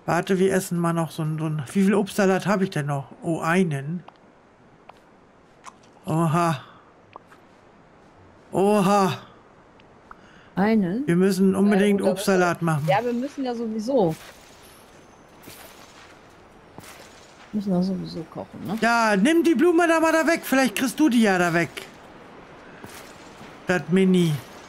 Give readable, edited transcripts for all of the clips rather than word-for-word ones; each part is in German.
Warte, wir essen mal noch so ein... Wie viel Obstsalat habe ich denn noch? Oh, einen. Oha. Oha. Einen? Wir müssen unbedingt Gut, da müssen Obstsalat machen. ja, wir müssen ja sowieso. Müssen ja sowieso kochen, ne? Ja, nimm die Blume da mal da weg. Vielleicht kriegst du die ja da weg. Das Mini.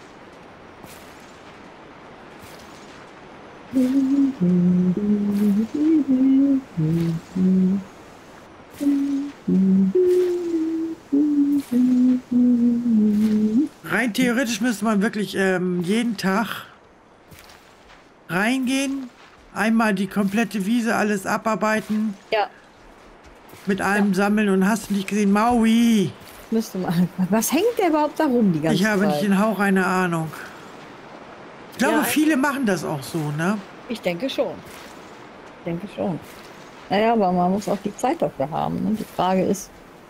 Rein theoretisch müsste man wirklich jeden Tag reingehen, einmal die komplette Wiese, alles abarbeiten, Ja, mit allem sammeln und hast du nicht gesehen, Maui. müsste man. Was hängt der überhaupt da rum die ganze Ich habe Zeit? nicht den Hauch einer Ahnung. Ich glaube, Ja, viele machen das auch so, ne? ich denke schon. Ich denke schon. Naja, aber man muss auch die Zeit dafür haben. Ne? Die Frage ist,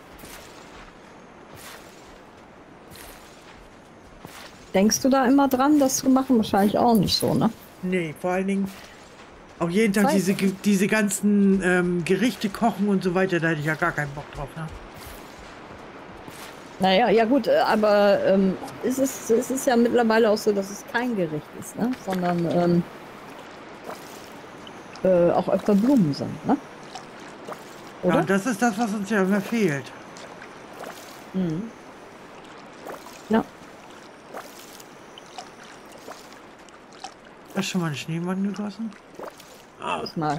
denkst du da immer dran, das zu machen? Wahrscheinlich auch nicht so, ne? Nee, vor allen Dingen auch jeden Tag Zeit. diese ganzen Gerichte kochen und so weiter, da hätte ich ja gar keinen Bock drauf, ne? Naja, ja gut, aber es ist ja mittlerweile auch so, dass es kein Gericht ist, ne? Sondern auch öfter Blumen sind, ne? Ja, Oder? und das ist das, was uns ja immer fehlt. Mhm. Ja. Hast du schon mal einen Schneemann gegossen? Guck mal.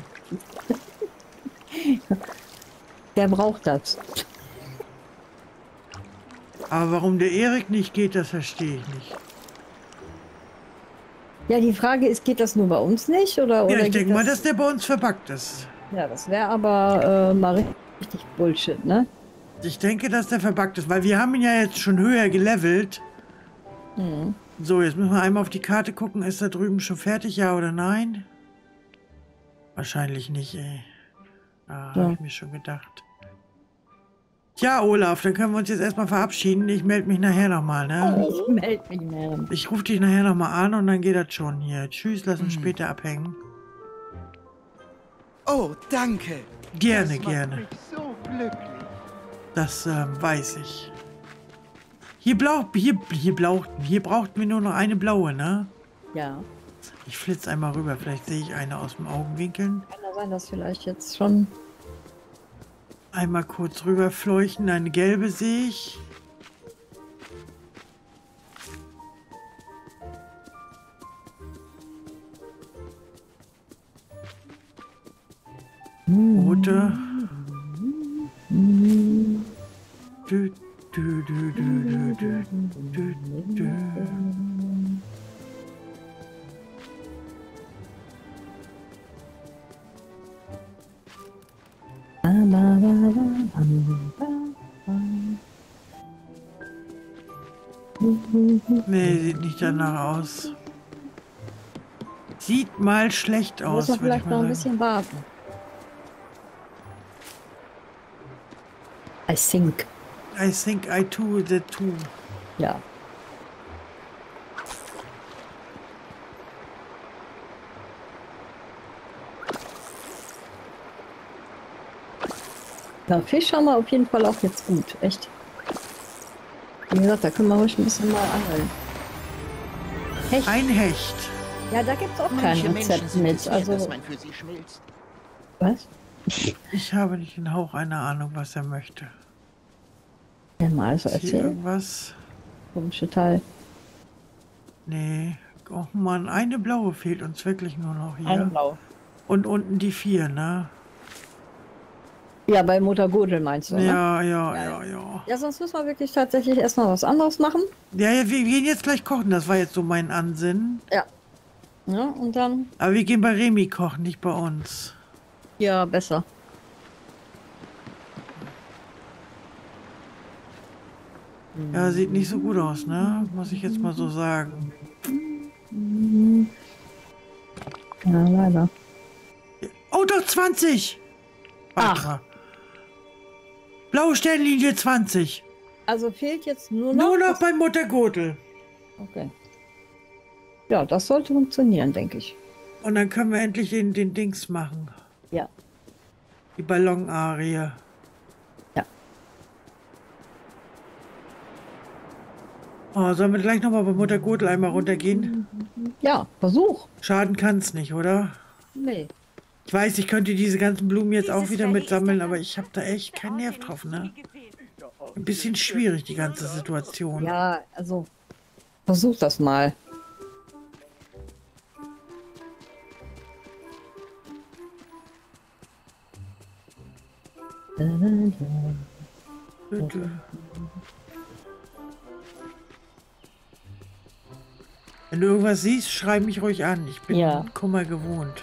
Der braucht das. Aber warum der Erik nicht geht, das verstehe ich nicht. Ja, die Frage ist, geht das nur bei uns nicht? Oder Ja, ich geht denke mal, das... dass der bei uns verpackt ist. Ja, das wäre aber mal richtig Bullshit, ne? Ich denke, dass der verpackt ist, weil wir haben ihn ja jetzt schon höher gelevelt. Mhm. So, jetzt müssen wir einmal auf die Karte gucken. Ist da drüben schon fertig, ja oder nein? Wahrscheinlich nicht, ey. Ah, Ja. habe ich mir schon gedacht. Tja, Olaf, dann können wir uns jetzt erstmal verabschieden. Ich melde mich nachher nochmal, ne? Ich melde mich mehr. Ich rufe dich nachher nochmal an und dann geht das schon hier. Tschüss, lass uns später abhängen. Oh, danke. Gerne, Das macht gerne. mich so glücklich. Das weiß ich. Hier brauchten wir nur noch eine blaue, ne? Ja. Ich flitze einmal rüber, vielleicht sehe ich eine aus dem Augenwinkeln. Kann ja sein, dass vielleicht jetzt schon... Einmal kurz rüber fleuchten, eine gelbe sehe ich. Rote. Dü, dü, dü, dü, dü, dü, dü, dü. Nee, sieht nicht danach aus. Sieht mal schlecht aus, Muss man würde ich vielleicht noch mal ein sagen. bisschen warten. I think. I think I too, the too. Ja. Ja, Fisch haben wir auf jeden Fall auch jetzt gut, echt. Wie gesagt, da können wir ruhig ein bisschen mal angeln. Hecht. Ein Hecht. Ja, da gibt es auch kein Manche Menschen Rezept sind mit. es wert, Also, dass man für sie schmilzt. was? Ich habe nicht den Hauch einer Ahnung, was er möchte. Ja, mal so Ist hier erzählen. irgendwas? Komische Teil. Nee. Oh Mann, eine blaue fehlt uns wirklich nur noch Eine hier. blau. Und unten die 4, ne? Ja, bei Mutter Gudel meinst du, ne? Ja. Ja, sonst müssen wir wirklich tatsächlich erstmal was anderes machen. Ja, wir gehen jetzt gleich kochen. Das war jetzt so mein Ansinnen. Ja. Ja, und dann, Aber wir gehen bei Remi kochen, nicht bei uns. ja, besser. Ja, sieht nicht so gut aus, ne? Muss ich jetzt mal so sagen. Ja, leider. Oh, doch 20! Warte Ach. mal. Blaue Sternlinie 20. Also fehlt jetzt nur noch... Nur noch bei Mutter Gurtel. Okay. Ja, das sollte funktionieren, denke ich. Und dann können wir endlich den Dings machen. Ja. Die Ballonarie. Ja. Oh, sollen wir gleich nochmal bei Mutter Gotel einmal runtergehen? Ja, Versuch. Schaden kann es nicht, oder? Nee. Ich weiß, ich könnte diese ganzen Blumen jetzt auch wieder mitsammeln, aber ich habe da echt keinen Nerv drauf, ne? Ein bisschen schwierig, die ganze Situation. Ja, also versuch das mal. Bitte. Wenn du irgendwas siehst, schreib mich ruhig an. Ich bin Ja. Kummer gewohnt.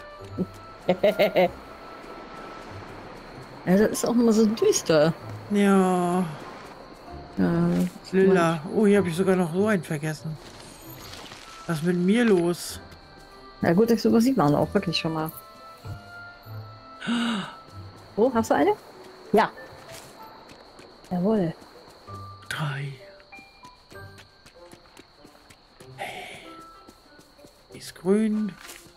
Ja, das ist auch immer so düster. Ja, Ja, Lilla. Oh, hier habe ich sogar noch so einen vergessen. Was ist mit mir los? na gut, sowas sieht man auch wirklich schon mal. Oh, hast du eine? Ja. Jawohl. 3. Hey. Die ist grün.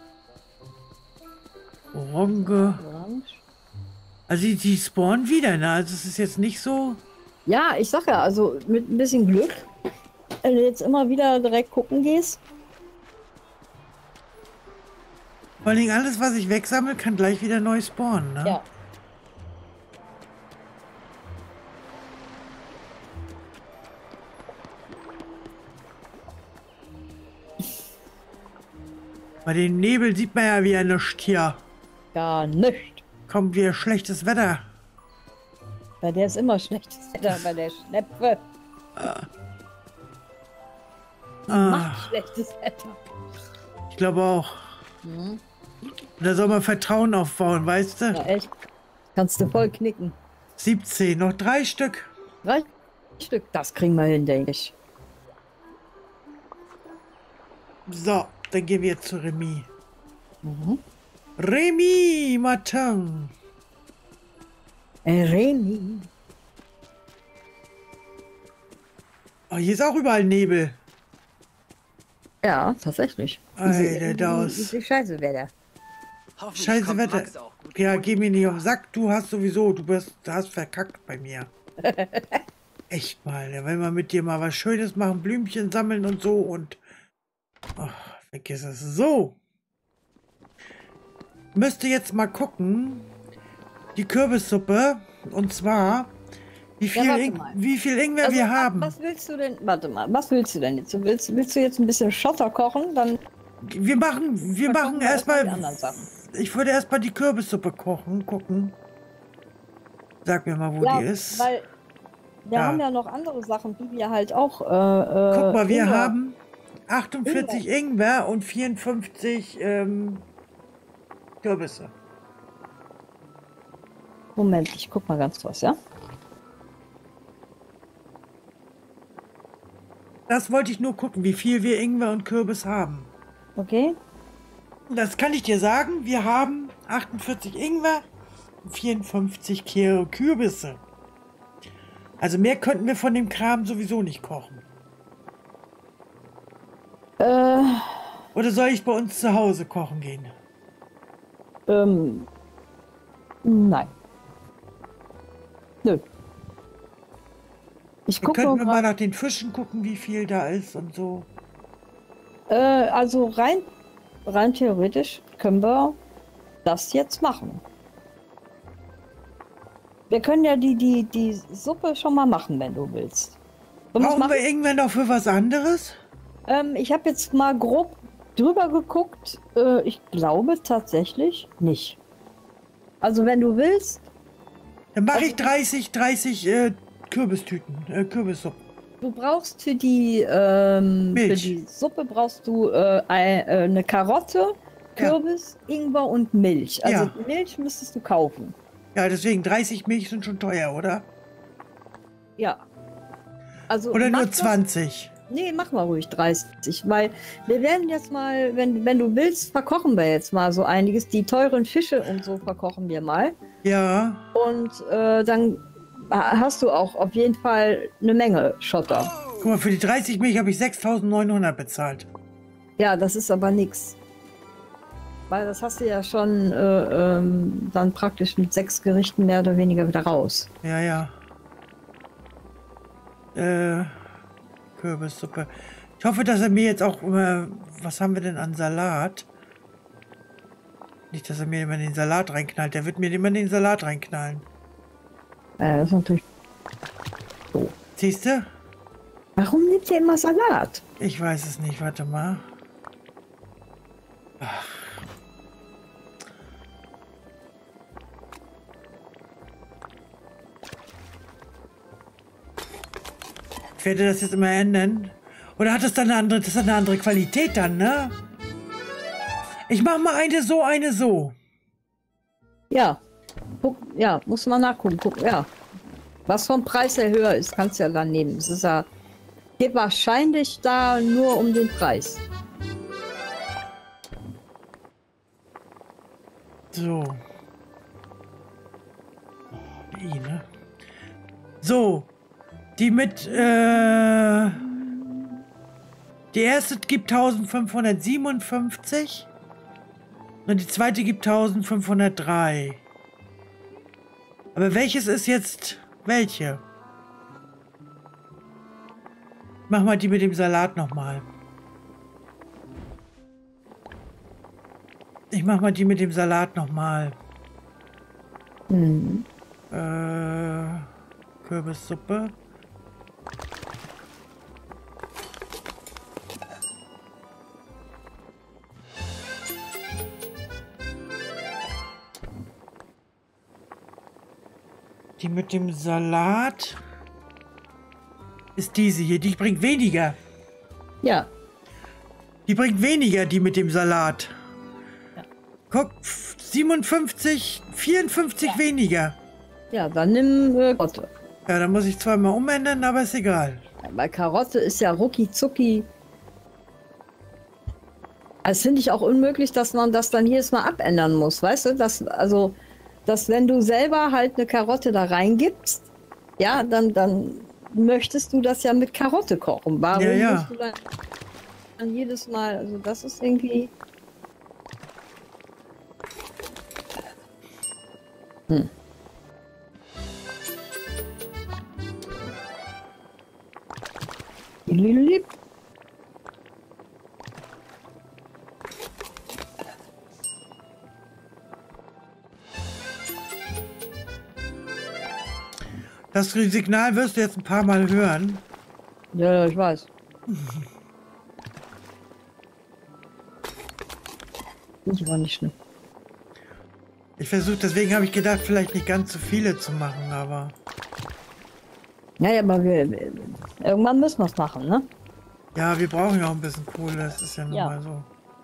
Orange. Orange. Also die spawnen wieder, ne? Also es ist jetzt nicht so... Ja, ich sag ja, also mit ein bisschen Glück, wenn du jetzt immer wieder direkt gucken gehst. Vor allem alles, was ich wegsammle, kann gleich wieder neu spawnen, ne? Ja. Bei dem Nebel sieht man ja wieder nichts hier. Gar nicht. Kommt wieder schlechtes Wetter. Bei der ist immer schlechtes Wetter, bei der Schnepfe. Macht schlechtes Wetter. Ich glaube auch. Mhm. Da soll man Vertrauen aufbauen, weißt du? Ja, echt. Kannst du voll knicken. 17, noch 3 Stück. 3 Stück, das kriegen wir hin, denke ich. So, dann gehen wir jetzt zu Remy. Mhm. Remy Martin. Remy. Oh, hier ist auch überall Nebel. Ja, tatsächlich. Alter, Daus. Diese scheiße Wetter. Hoffentlich Scheiße kommt Wetter. Max auch gut Ja, durch. geh mir nicht auf den Sack. Du hast sowieso, du hast verkackt bei mir. Echt mal, da will man mit dir mal was Schönes machen, Blümchen sammeln und so und... Oh, vergiss es. So. Müsste jetzt mal gucken. Die Kürbissuppe. Und zwar, wie viel, warte mal. wie viel Ingwer wir haben. Was willst du denn? Warte mal, was willst du denn jetzt? Willst du jetzt ein bisschen Schotter kochen? Dann Wir machen kochen wir erstmal... die anderen Sachen. Ich würde erstmal die Kürbissuppe gucken. Sag mir mal, wo Ja, die ist. weil wir Ja. haben ja noch andere Sachen, die wir halt auch. Guck mal, wir Ingwer. haben 48 Ingwer und 54 Kürbisse. Moment, ich guck mal ganz kurz, ja? Das wollte ich nur gucken, wie viel wir Ingwer und Kürbis haben. Okay. Das kann ich dir sagen. Wir haben 48 Ingwer und 54 Kürbisse. Also mehr könnten wir von dem Kram sowieso nicht kochen. Oder soll ich bei uns zu Hause kochen gehen? Nein. Nö. Ich Dann gucke könnten wir mal mal. nach den Fischen gucken, wie viel da ist und so. Also rein theoretisch können wir das jetzt machen. Wir können ja die Suppe schon mal machen, wenn du willst. Sollen wir's Brauchen machen? wir irgendwann noch für was anderes? Ich habe jetzt mal grob drüber geguckt. Ich glaube tatsächlich nicht. Also wenn du willst, Dann mache ich 30 Kürbistüten, Kürbissuppen. du brauchst für die Suppe brauchst du eine Karotte, Ja. Kürbis, Ingwer und Milch. Also Ja. Milch müsstest du kaufen. Ja, deswegen 30 Milch sind schon teuer, oder? Ja. Also Oder mach nur das- 20? Nee, mach mal ruhig 30, weil wir werden jetzt mal, wenn du willst, verkochen wir jetzt mal so einiges. Die teuren Fische und so verkochen wir mal. Ja. Und dann hast du auch auf jeden Fall eine Menge Schotter. Guck mal, für die 30 Milch habe ich 6.900 bezahlt. Ja, das ist aber nix. Weil das hast du ja schon dann praktisch mit 6 Gerichten mehr oder weniger wieder raus. Ja, ja. Kürbissuppe. Ich hoffe, dass er mir jetzt auch immer... Was haben wir denn an Salat? Nicht, dass er mir immer den Salat reinknallt. Der wird mir immer den Salat reinknallen. Das ist natürlich so. Siehst du? Warum nimmt ihr immer Salat? Ich weiß es nicht. Warte mal. Ich werde das jetzt immer ändern. Oder hat es dann eine andere, das hat eine andere Qualität dann, ne? Ich mach mal eine so, eine so. Ja. Guck, ja, muss man nachgucken. Guck, ja. Was vom Preis her höher ist, kannst du ja dann nehmen. Es ist ja, geht wahrscheinlich da nur um den Preis. So. Ne? So. Die mit, die erste gibt 1557 und die zweite gibt 1503. Aber welches ist jetzt welche? Mach mal die mit dem Salat nochmal. Ich mach mal die mit dem Salat nochmal. Mhm. Kürbissuppe. Die mit dem Salat ist diese hier. Die bringt weniger. Ja. Die bringt weniger, die mit dem Salat. Ja. Guck, 57, 54 weniger. Ja, dann nimm Karotte. Ja, da muss ich zweimal umändern, aber ist egal. Ja, bei Karotte ist ja rucki zucki. Das finde ich auch unmöglich, dass man das dann jedes Mal abändern muss, weißt du? Dass wenn du selber halt eine Karotte da reingibst, ja, dann möchtest du das ja mit Karotte kochen. Warum Ja, ja. musst du dann jedes Mal, also das ist irgendwie... Lieb. Das Signal wirst du jetzt ein paar Mal hören. Ja, ich weiß. Ich war nicht schlimm. Ich versuche, deswegen habe ich gedacht, vielleicht nicht ganz so viele zu machen, aber... Naja, aber irgendwann müssen wir es machen, ne? Ja, wir brauchen ja auch ein bisschen Kohle, das ist ja nun Ja. mal so.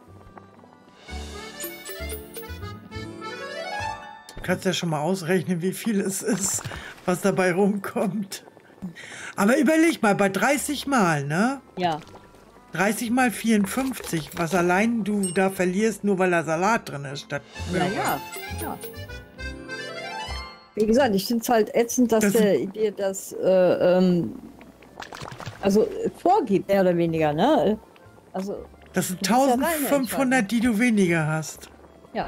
Du kannst ja schon mal ausrechnen, wie viel es ist, was dabei rumkommt. Aber überleg mal, bei 30 Mal, ne? Ja. 30 mal 54, was allein du da verlierst, nur weil da Salat drin ist, statt Ja, Möhre. ja. Wie gesagt, ich finde es halt ätzend, dass Das- der dir das also vorgibt, mehr oder weniger, ne? Also, Das sind Das ist ja deine 1500, die du weniger hast. ja.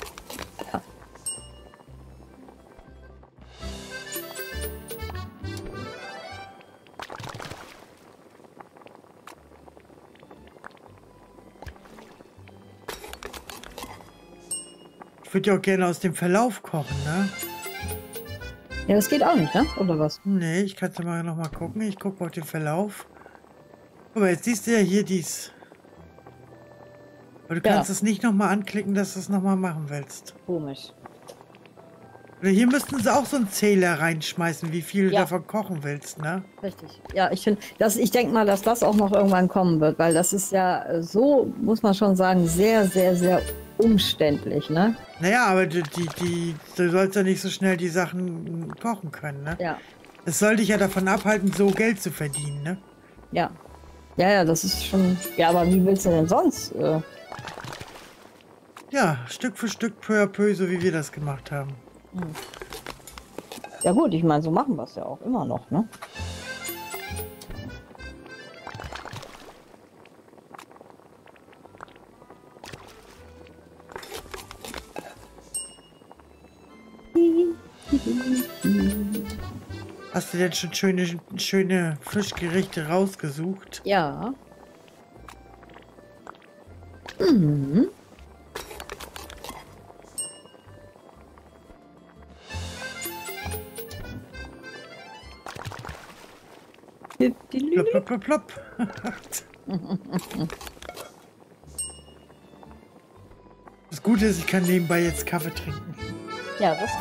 Ich würde ja auch gerne aus dem Verlauf kochen, ne? Ja, das geht auch nicht, ne? Oder was? Nee, ich kann es mal noch mal gucken. Ich gucke auf den Verlauf. Aber jetzt siehst du ja hier dies. Aber du Ja. kannst es nicht noch mal anklicken, dass du es noch mal machen willst. Komisch. Oder hier müssten sie auch so einen Zähler reinschmeißen, wie viel du Ja. davon kochen willst, ne? Richtig. Ja, ich denke mal, dass das auch noch irgendwann kommen wird, weil das ist ja so, muss man schon sagen, sehr, sehr, sehr umständlich, ne? Naja, aber du sollst ja nicht so schnell die Sachen kochen können, ne? Ja. Es soll dich ja davon abhalten, so Geld zu verdienen, ne? Ja. Ja, das ist schon. Ja, aber wie willst du denn sonst? Ja, Stück für Stück, peu à peu, so wie wir das gemacht haben. Ja gut, ich meine, so machen wir es ja auch immer noch, ne? Hast du denn schon schöne Fischgerichte rausgesucht? Ja. Mhm. Plopp, plopp, plopp, plopp. Das Gute ist, ich kann nebenbei jetzt Kaffee trinken. Ja, das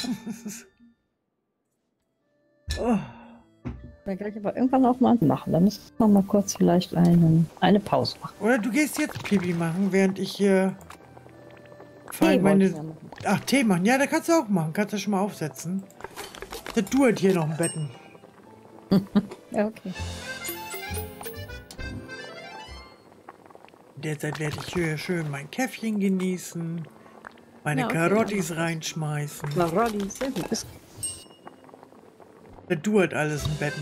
Oh. wir gleich aber irgendwann auch mal machen. Da müssen wir mal kurz vielleicht eine Pause machen. Oder du gehst jetzt Pipi machen, während ich hier... Tee wollte ich ja machen. Ach, Tee machen. Ja, da kannst du auch machen. Kannst du schon mal aufsetzen. Das duert hier noch im Betten. Ja, okay. Derzeit werde ich hier schön mein Käffchen genießen. Meine Ja, okay, Karottis reinschmeißen. Marolli, sehr gut. Ist Das duert alles im Betten.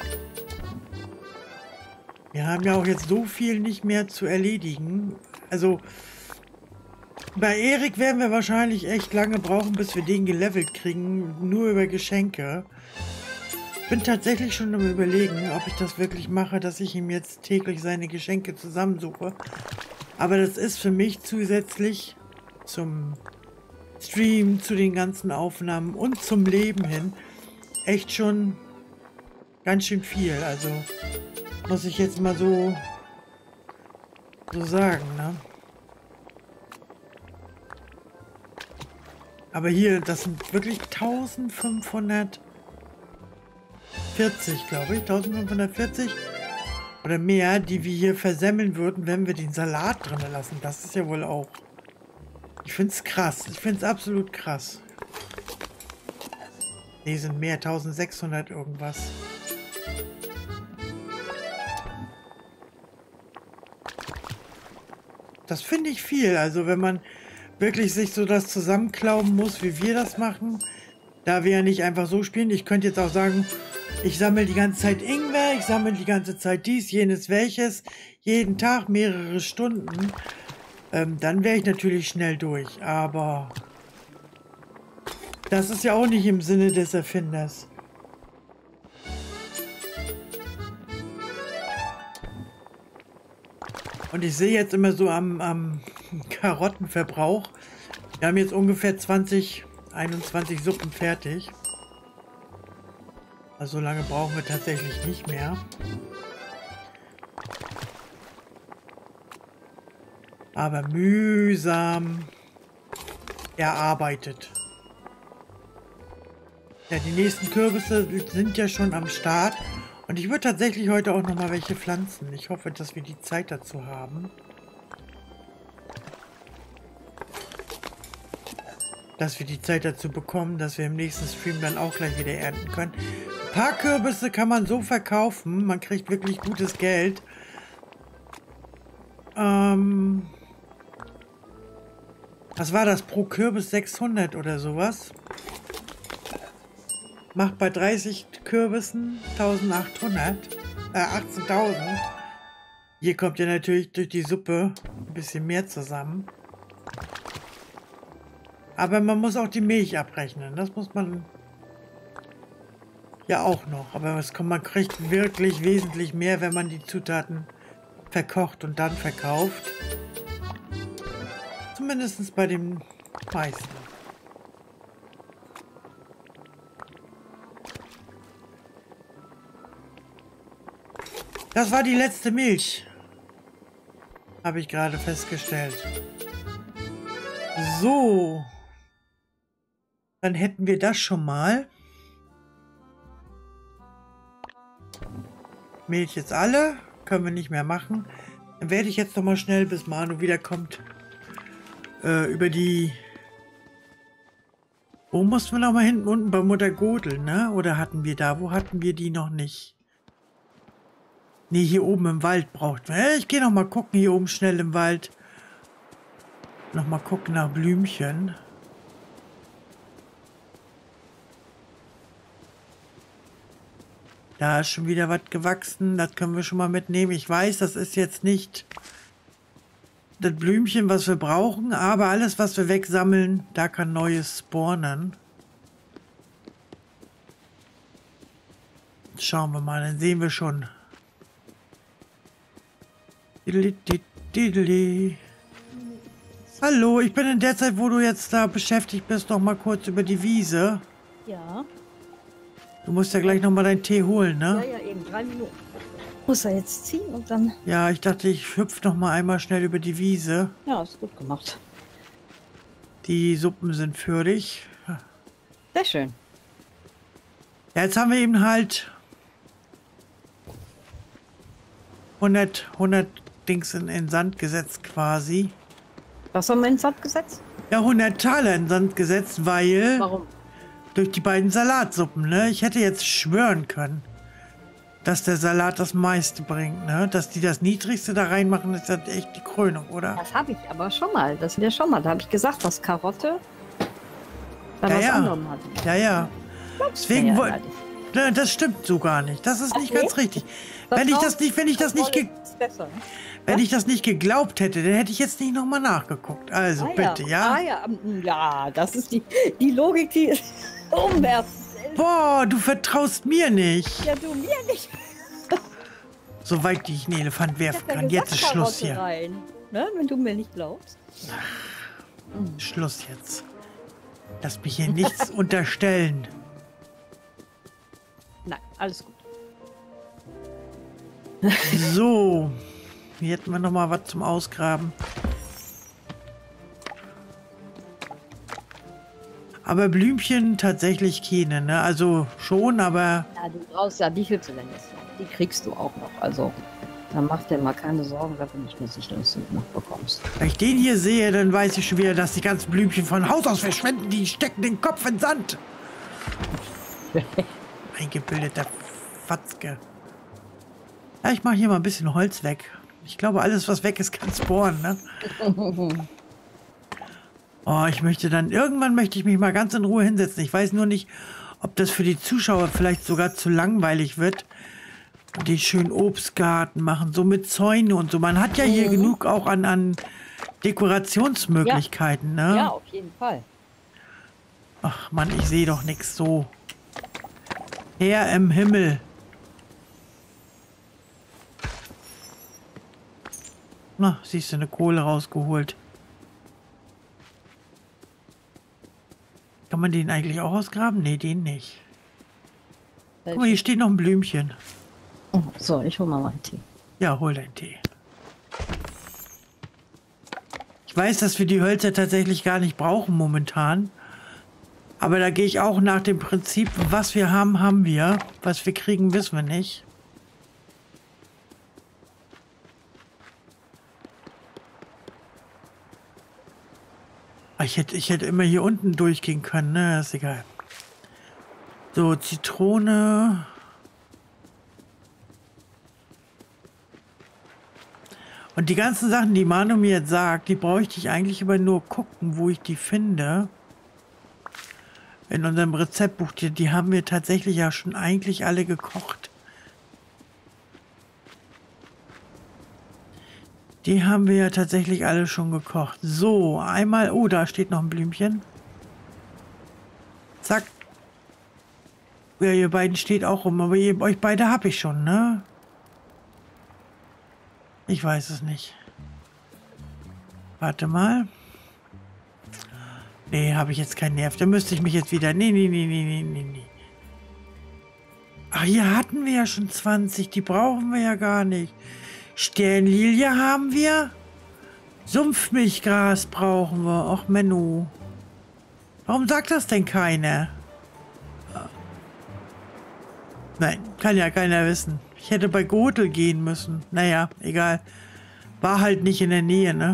Wir haben ja auch jetzt so viel nicht mehr zu erledigen. Also, bei Erik werden wir wahrscheinlich echt lange brauchen, bis wir den gelevelt kriegen. Nur über Geschenke. Bin tatsächlich schon am Überlegen, ob ich das wirklich mache, dass ich ihm jetzt täglich seine Geschenke zusammensuche. Aber das ist für mich zusätzlich zum Stream, zu den ganzen Aufnahmen und zum Leben hin echt schon ganz schön viel. Also muss ich jetzt mal so sagen, ne? Aber hier, das sind wirklich 1540, glaube ich. 1540 oder mehr, die wir hier versemmeln würden, wenn wir den Salat drin lassen. Das ist ja wohl auch... Ich finde es krass. Ich finde es absolut krass. Nee, sind mehr. 1600 irgendwas. Das finde ich viel. Also wenn man wirklich sich so das zusammenklauben muss, wie wir das machen, da wir ja nicht einfach so spielen. Ich könnte jetzt auch sagen, ich sammle die ganze Zeit Ingwer, ich sammle die ganze Zeit dies, jenes, welches, jeden Tag mehrere Stunden. Dann wäre ich natürlich schnell durch, aber das ist ja auch nicht im Sinne des Erfinders. Und ich sehe jetzt immer so am Karottenverbrauch, wir haben jetzt ungefähr 21 Suppen fertig. Also so lange brauchen wir tatsächlich nicht mehr. Aber mühsam erarbeitet. Ja, die nächsten Kürbisse sind ja schon am Start. Und ich würde tatsächlich heute auch noch mal welche pflanzen. Ich hoffe, dass wir die Zeit dazu haben. Dass wir die Zeit dazu bekommen, dass wir im nächsten Stream dann auch gleich wieder ernten können. Ein paar Kürbisse kann man so verkaufen. Man kriegt wirklich gutes Geld. Was war das? Pro Kürbis 600 oder sowas. Macht bei 30 Kürbissen 1800. 18.000. Hier kommt ja natürlich durch die Suppe ein bisschen mehr zusammen. Aber man muss auch die Milch abrechnen. Das muss man ja auch noch. Aber man kriegt wirklich wesentlich mehr, wenn man die Zutaten verkocht und dann verkauft. Zumindest bei den meisten. Das war die letzte Milch. Habe ich gerade festgestellt. So. Dann hätten wir das schon mal. Milch jetzt alle. Können wir nicht mehr machen. Dann werde ich jetzt noch mal schnell, bis Manu wiederkommt, über die... Wo mussten wir noch mal hinten unten bei Mutter Godel, ne? Oder hatten wir da? Wo hatten wir die noch nicht? Nee, hier oben im Wald braucht man. Ich gehe noch mal gucken, hier oben schnell im Wald. Noch mal gucken nach Blümchen. Da ist schon wieder was gewachsen. Das können wir schon mal mitnehmen. Ich weiß, das ist jetzt nicht das Blümchen, was wir brauchen. Aber alles, was wir wegsammeln, da kann Neues spawnen. Schauen wir mal, dann sehen wir schon. Hallo, ich bin in der Zeit, wo du jetzt da beschäftigt bist, noch mal kurz über die Wiese. Ja. Du musst ja gleich noch mal deinen Tee holen, ne? Ja, eben 3 Minuten. Muss er jetzt ziehen und dann... Ja, ich dachte, ich hüpfe noch mal einmal schnell über die Wiese. Ja, ist gut gemacht. Die Suppen sind für dich. Sehr schön. Ja, jetzt haben wir eben halt 100 Dings in Sand gesetzt quasi. Was haben wir ins Sand gesetzt? Ja, 100 Taler in Sand gesetzt, weil Warum? durch die beiden Salatsuppen, ne? Ich hätte jetzt schwören können, dass der Salat das meiste bringt, ne? Dass die das Niedrigste da reinmachen, ist das echt die Krönung, oder? Das habe ich aber schon mal. Das ist ja schon mal. Da habe ich gesagt, dass Karotte da Ja, was ja. anderem hat. Ja, ja. Deswegen Ja, wollte... Ne, das stimmt so gar nicht. Das ist nicht nee? ganz richtig. Wenn ich das nicht ist besser. Ne? wenn ich das nicht geglaubt hätte, dann hätte ich jetzt nicht nochmal nachgeguckt. Also bitte, ja? Ja, das ist die Logik, die ist umwerfend. Boah, du vertraust mir nicht. Ja, du mir nicht. Soweit ich einen Elefant werfen Ich hab ja kann. gesagt, Jetzt ist Schluss Karotte hier. rein, ne? Wenn du mir nicht glaubst. Schluss jetzt. Lass mich hier nichts unterstellen. Nein, alles gut. So. Hier hätten wir nochmal was zum Ausgraben. Aber Blümchen tatsächlich keine, ne? Also schon, aber... Ja, du brauchst ja, wie viel du denn jetzt noch? Die kriegst du auch noch. Also, da mach dir mal keine Sorgen, da bin ich mir sicher, dass du noch bekommst. Wenn ich den hier sehe, dann weiß ich schon wieder, dass die ganzen Blümchen von Haus aus verschwenden. Die stecken den Kopf in Sand. Eingebildeter Fatzke. Ja, ich mache hier mal ein bisschen Holz weg. Ich glaube, alles, was weg ist, kann spawnen, ne? Oh, irgendwann möchte ich mich mal ganz in Ruhe hinsetzen. Ich weiß nur nicht, ob das für die Zuschauer vielleicht sogar zu langweilig wird. Und den schönen Obstgarten machen, so mit Zäune und so. Man hat ja hier genug auch an Dekorationsmöglichkeiten, ne? Ja, auf jeden Fall. Ach Mann, ich sehe doch nichts so. Herr im Himmel. Na, siehst du, eine Kohle rausgeholt. Kann man den eigentlich auch ausgraben? Nee, den nicht. Guck mal, hier steht noch ein Blümchen. Oh, so, ich hol mal meinen Tee. Ja, hol deinen Tee. Ich weiß, dass wir die Hölzer tatsächlich gar nicht brauchen momentan. Aber da gehe ich auch nach dem Prinzip, was wir haben, haben wir. Was wir kriegen, wissen wir nicht. Ich hätte immer hier unten durchgehen können, ne? Ist egal. So, Zitrone. Und die ganzen Sachen, die Manu mir jetzt sagt, die bräuchte ich eigentlich immer nur gucken, wo ich die finde. In unserem Rezeptbuch, die haben wir tatsächlich ja schon eigentlich alle gekocht. Die haben wir ja tatsächlich alle schon gekocht. So, einmal... Oh, da steht noch ein Blümchen. Zack. Ja, ihr beiden steht auch rum, aber euch beide habe ich schon, ne? Ich weiß es nicht. Warte mal. Nee, habe ich jetzt keinen Nerv. Da müsste ich mich jetzt wieder... Nee. Ach, hier hatten wir ja schon 20. Die brauchen wir ja gar nicht. Sternlilie haben wir. Sumpfmilchgras brauchen wir. Och, Menno. Warum sagt das denn keiner? Nein, kann ja keiner wissen. Ich hätte bei Gotel gehen müssen. Naja, egal. War halt nicht in der Nähe, ne?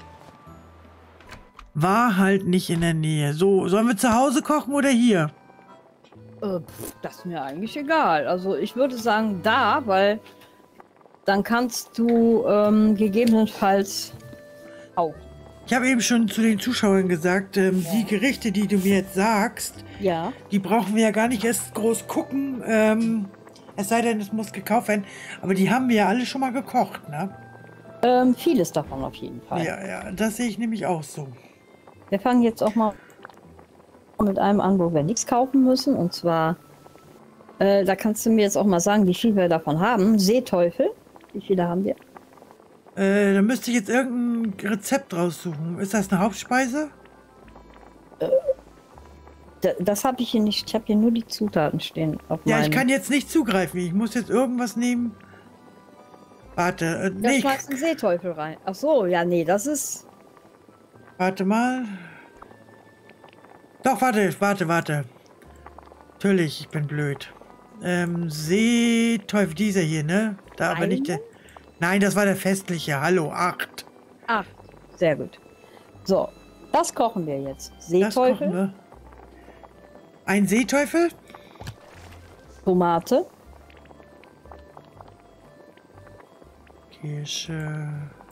War halt nicht in der Nähe. So, sollen wir zu Hause kochen oder hier? Das ist mir eigentlich egal. Also ich würde sagen da, weil dann kannst du gegebenenfalls auch. Ich habe eben schon zu den Zuschauern gesagt, die Gerichte, die du mir jetzt sagst, Ja. die brauchen wir ja gar nicht erst groß gucken. Es sei denn, es muss gekauft werden. Aber die haben wir ja alle schon mal gekocht, ne? Vieles davon auf jeden Fall. Ja, das sehe ich nämlich auch so. Wir fangen jetzt auch mal mit einem an, wo wir nichts kaufen müssen. Und zwar Da kannst du mir jetzt auch mal sagen, wie viel wir davon haben. Seeteufel. Wie viele haben wir? Da müsste ich jetzt irgendein Rezept raussuchen. Ist das eine Hauptspeise? Das habe ich hier nicht. Ich habe hier nur die Zutaten stehen. Auf Ja, ich meinem. kann jetzt nicht zugreifen. Ich muss jetzt irgendwas nehmen. Warte, Da nee. schmeißt ein Seeteufel rein. Ach so, ja, nee, das ist. Warte mal. Doch, warte. Natürlich, ich bin blöd. Seeteufel, dieser hier, ne? Da aber nicht der. Nein, das war der festliche. Hallo, 8. Ach, sehr gut. So, das kochen wir jetzt. Das Seeteufel, kochen wir. Ein Seeteufel? Tomate, Kirsche.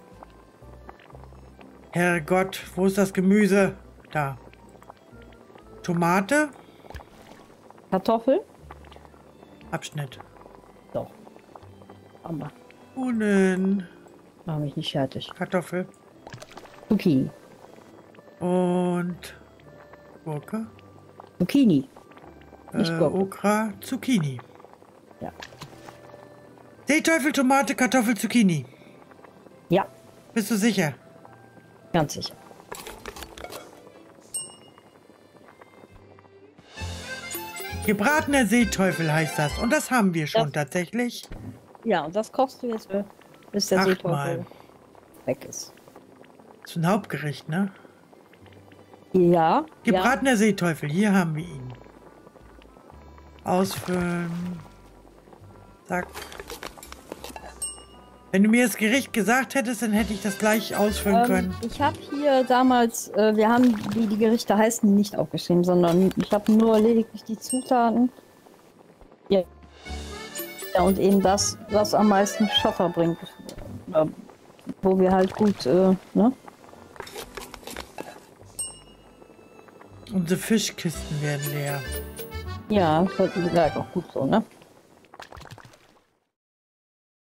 Herrgott, wo ist das Gemüse? Da. Tomate. Kartoffel. Abschnitt. Doch. Aber Bohnen. mach mich nicht fertig. Kartoffel. Zucchini. Und Gurke. Zucchini. Nicht Gurke. Okra. Zucchini. Ja. Seeteufel, Tomate, Kartoffel, Zucchini. Ja, Bist du sicher? ganz sicher. Gebratener Seeteufel heißt das. Und das haben wir schon Das- tatsächlich. Ja, und das kochst du jetzt, bis der 8 Seeteufel Mal. weg ist. Das ist ein Hauptgericht, ne? Ja. Gebratener Seeteufel, hier haben wir ihn. Ausfüllen. Zack. Wenn du mir das Gericht gesagt hättest, dann hätte ich das gleich ausfüllen können. Ich habe hier damals, wir haben, wie die Gerichte heißen, nicht aufgeschrieben, sondern ich habe nur lediglich die Zutaten. Ja. Ja, und eben das, was am meisten Schaffer bringt. Wo wir halt gut, ne? Unsere Fischkisten werden leer. Ja, das ist halt auch gut so, ne?